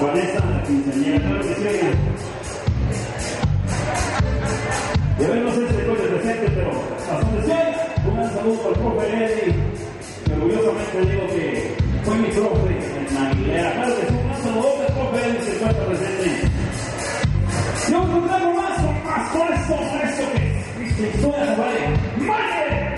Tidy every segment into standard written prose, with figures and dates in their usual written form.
Vanessa, la quinceañera, claro que sí, oigan. De ver, no sé si estoy presente, pero hasta donde sea, un gran saludo para el profe Eddie. Orgullosamente digo que fue mi profe en la Aguilera. Claro que sí, un gran saludo al profe Eddie, se encuentra presente. Yo encontramos más con esto que historia se vale. ¡Madre!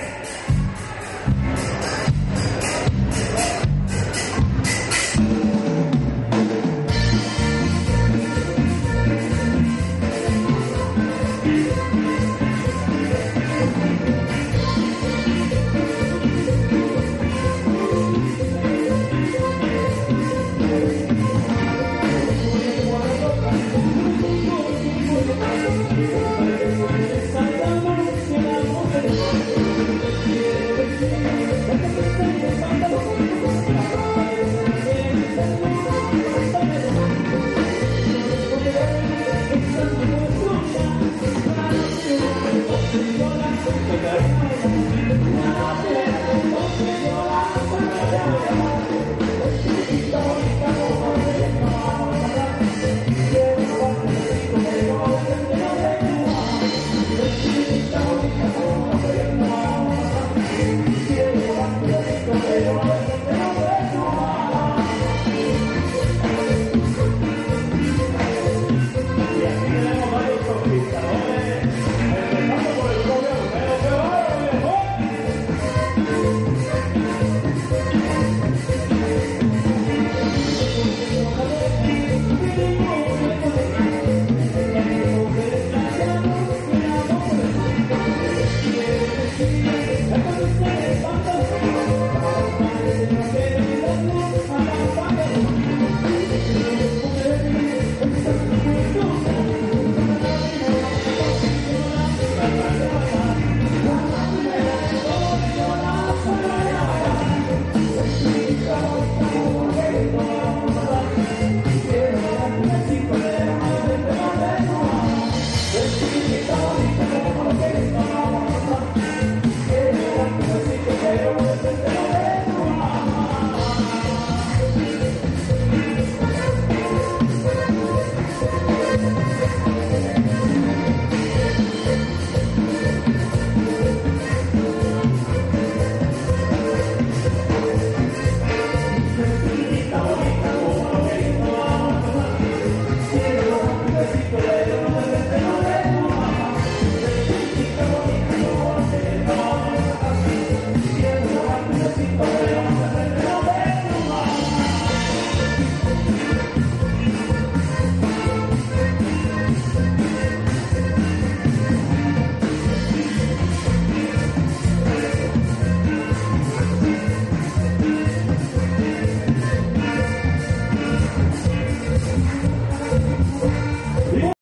Thank you.